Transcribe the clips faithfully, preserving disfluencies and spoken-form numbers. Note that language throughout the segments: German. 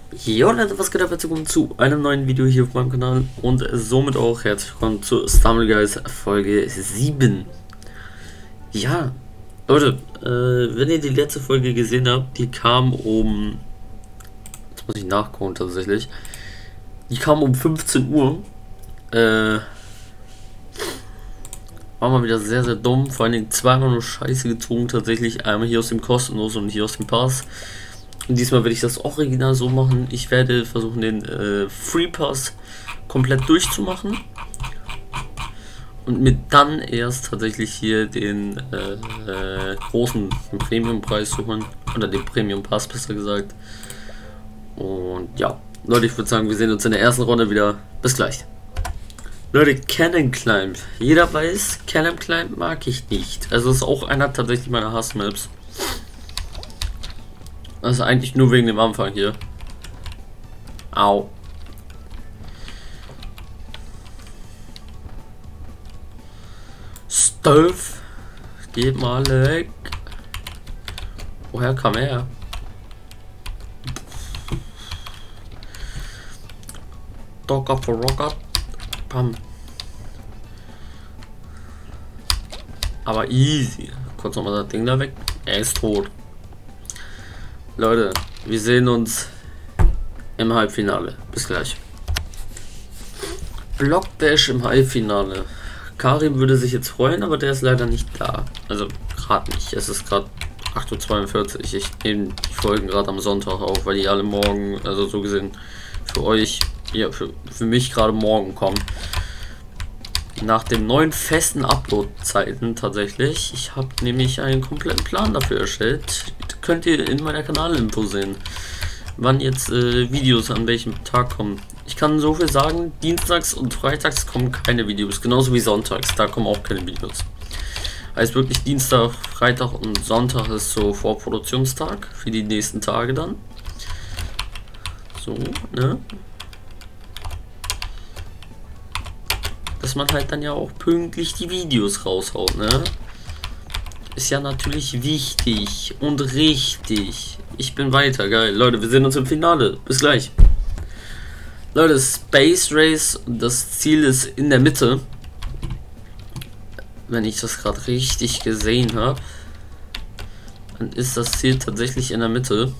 Jo Leute, was geht ab? Herzlich willkommen zu einem neuen Video hier auf meinem Kanal und somit auch herzlich willkommen zu Stumbleguys Folge sieben. Ja, Leute, äh, wenn ihr die letzte Folge gesehen habt, die kam um, jetzt muss ich nachgucken tatsächlich, die kam um fünfzehn Uhr, äh, war mal wieder sehr, sehr dumm, vor allen Dingen zweimal nur Scheiße gezogen tatsächlich, einmal hier aus dem Kostenlos und hier aus dem Pass. Und diesmal werde ich das original so machen. Ich werde versuchen, den äh, Free Pass komplett durchzumachen. Und mir dann erst tatsächlich hier den äh, äh, großen Premium-Preis zu holen. Oder den Premium-Pass, besser gesagt. Und ja, Leute, ich würde sagen, wir sehen uns in der ersten Runde wieder. Bis gleich. Leute, Cannon Climb. Jeder weiß, Cannon Climb mag ich nicht. Also ist auch einer tatsächlich meiner Hassmaps. Also eigentlich nur wegen dem Anfang hier. Au. Stove. Geht mal weg. Woher kam er? Dogger for Rocker. Pam. Aber easy. Kurz nochmal das Ding da weg. Er ist tot. Leute, wir sehen uns im Halbfinale. Bis gleich. Blockdash im Halbfinale. Karim würde sich jetzt freuen, aber der ist leider nicht da. Also gerade nicht. Es ist gerade acht Uhr zweiundvierzig. Ich nehme die Folgen gerade am Sonntag auf, weil die alle morgen, also so gesehen für euch, ja, für, für mich gerade morgen kommen. Nach den neuen festen Upload-Zeiten tatsächlich. Ich habe nämlich einen kompletten Plan dafür erstellt. Könnt ihr in meiner Kanalinfo sehen, wann jetzt äh, Videos an welchem Tag kommen. Ich kann so viel sagen, dienstags und freitags kommen keine Videos, genauso wie sonntags, da kommen auch keine Videos. Heißt wirklich Dienstag, Freitag und Sonntag ist so Vorproduktionstag für die nächsten Tage dann. So, ne? Dass man halt dann ja auch pünktlich die Videos raushaut, ne? Ist ja natürlich wichtig und richtig. Ich bin weiter, geil. Leute, wir sehen uns im Finale. Bis gleich. Leute, Space Race, das Ziel ist in der Mitte. Wenn ich das gerade richtig gesehen habe, dann ist das Ziel tatsächlich in der Mitte.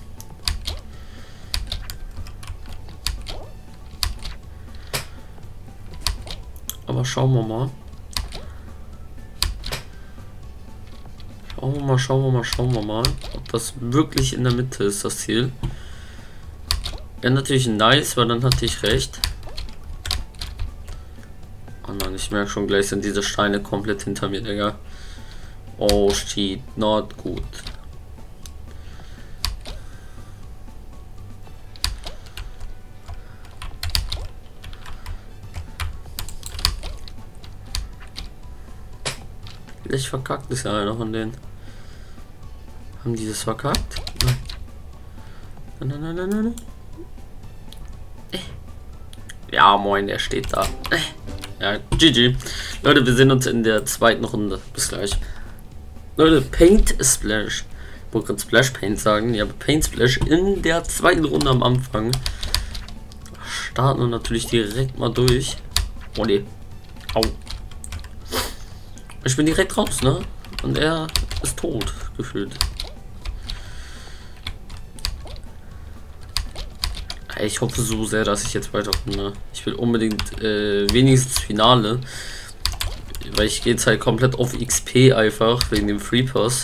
Aber schauen wir mal. Schauen wir mal, schauen wir mal, schauen wir mal, ob das wirklich in der Mitte ist, das Ziel. Wäre natürlich nice, weil dann hatte ich recht. Oh nein, ich merke schon, gleich sind diese Steine komplett hinter mir, Digga. Oh shit, not gut. Ich verkackt ist ja einer von denen. Haben die das verkackt? Nein. Nein, nein, nein, nein, nein. Ja, moin, der steht da. Ja, G G. Leute, wir sehen uns in der zweiten Runde. Bis gleich. Leute, Paint Splash. Ich wollte gerade Splash Paint sagen. Ja, Paint Splash in der zweiten Runde am Anfang. Starten wir natürlich direkt mal durch. Oh ne. Au. Ich bin direkt raus, ne? Und er ist tot, gefühlt. Ich hoffe so sehr, dass ich jetzt weiterkomme. Ich will unbedingt äh, wenigstens Finale. Weil ich gehe jetzt halt komplett auf X P einfach, wegen dem Free Pass.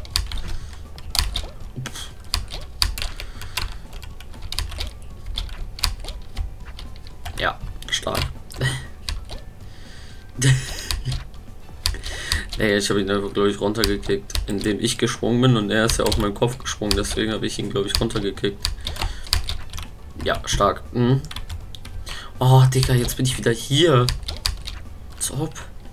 Ja, stark. Ey, ich habe ihn einfach, glaube ich, runtergekickt, indem ich gesprungen bin und er ist ja auf meinen Kopf gesprungen, deswegen habe ich ihn, glaube ich, runtergekickt. Ja, stark. Mhm. Oh, Digga, jetzt bin ich wieder hier. Als ob.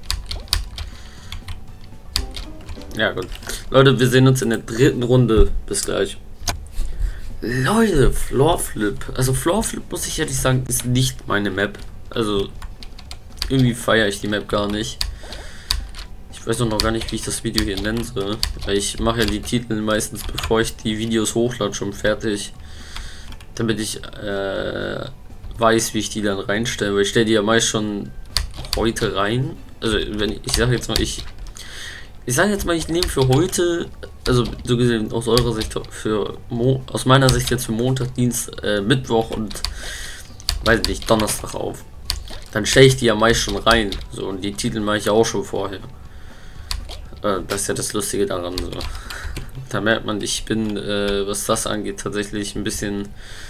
Ja, gut. Leute, wir sehen uns in der dritten Runde. Bis gleich. Leute, Floor Flip. Also Floor Flip, muss ich ehrlich sagen, ist nicht meine Map. Also, irgendwie feiere ich die Map gar nicht. Ich weiß noch gar nicht, wie ich das Video hier nennen soll. Weil ich mache ja die Titel meistens, bevor ich die Videos hochlade, schon fertig. damit ich äh, weiß, wie ich die dann reinstelle. Weil ich stelle die ja meist schon heute rein. Also wenn ich, ich sage jetzt mal, ich ich sage jetzt mal, ich nehme für heute, also so gesehen aus eurer Sicht für Mo aus meiner Sicht jetzt für Montag, Dienst, äh, Mittwoch und weiß nicht, Donnerstag auf. Dann stelle ich die ja meist schon rein. So, und die Titel mache ich ja auch schon vorher. Äh, das ist ja das Lustige daran. So. Da merkt man, ich bin, äh, was das angeht, tatsächlich ein bisschen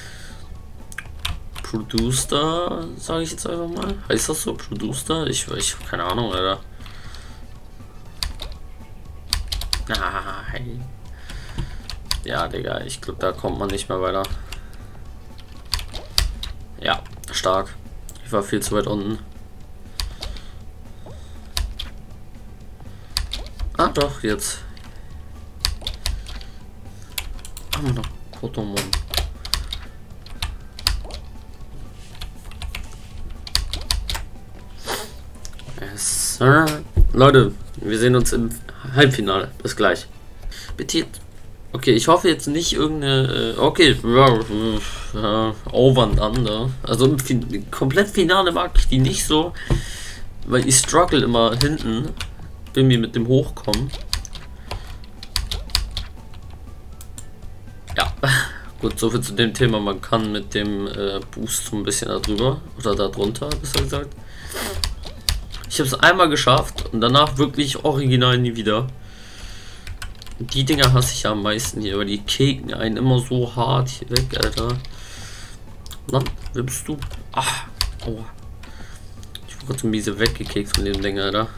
Producer, sage ich jetzt einfach mal. Heißt das so? Producer? Ich, ich habe keine Ahnung, Alter. Nein. Ja, Digga, ich glaube, da kommt man nicht mehr weiter. Ja, stark. Ich war viel zu weit unten. Ah, doch, jetzt. Haben wir noch Kotomon. Yes, Sir. Leute, wir sehen uns im Halbfinale. Bis gleich. Bitte. Okay, ich hoffe jetzt nicht irgendeine. Äh, okay, äh, over and under. Also im fin komplett Finale mag ich die nicht so, weil ich struggle immer hinten, irgendwie mit dem Hochkommen. Ja, gut, soviel zu dem Thema. Man kann mit dem äh, Boost so ein bisschen darüber oder darunter, besser gesagt. Ich habe es einmal geschafft und danach wirklich original nie wieder. Die Dinger hasse ich ja am meisten hier, weil die kicken einen immer so hart hier weg, Alter. Mann, wer bist du? Ach, oh. Ich wurde so miese weggekickt von dem Ding, Alter.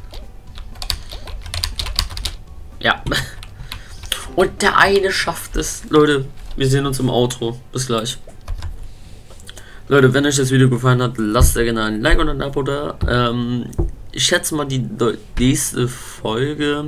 Ja. Und der eine schafft es. Leute, wir sehen uns im Outro. Bis gleich. Leute, wenn euch das Video gefallen hat, lasst sehr gerne ein Like und ein Abo da. Ähm, ich schätze mal die nächste Folge.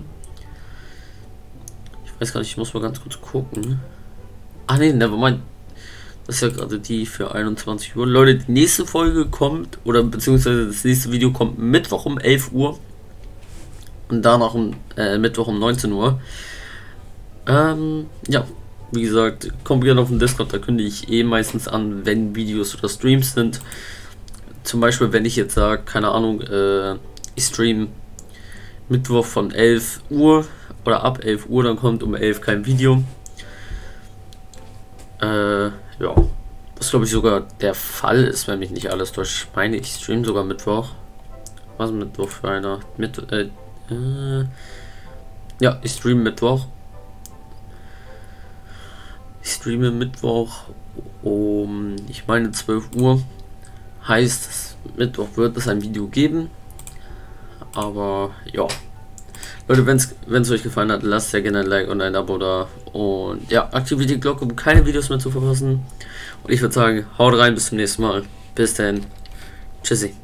Ich weiß gar nicht, ich muss mal ganz kurz gucken. Ah ne, nevermind. Das ist ja gerade die für einundzwanzig Uhr. Leute, die nächste Folge kommt, oder beziehungsweise das nächste Video kommt Mittwoch um elf Uhr. Und danach um äh, Mittwoch um neunzehn Uhr. Ähm, ja. Wie gesagt, kommt gerne auf den Discord, da kündige ich eh meistens an, wenn Videos oder Streams sind. Zum Beispiel, wenn ich jetzt sage, keine Ahnung, äh, ich stream Mittwoch von elf Uhr oder ab elf Uhr, dann kommt um elf kein Video. Äh, ja, was glaube ich sogar der Fall ist, wenn mich nicht alles täuscht. Ich meine, ich stream sogar Mittwoch. Was ist Mittwoch für einer? Mit, äh, äh, ja, ich stream Mittwoch. Ich streame Mittwoch um, ich meine zwölf Uhr. Heißt, Mittwoch wird es ein Video geben. Aber ja. Leute, wenn es euch gefallen hat, lasst ja gerne ein Like und ein Abo da. Und ja, aktiviert die Glocke, um keine Videos mehr zu verpassen. Und ich würde sagen, haut rein, bis zum nächsten Mal. Bis dann. Tschüssi.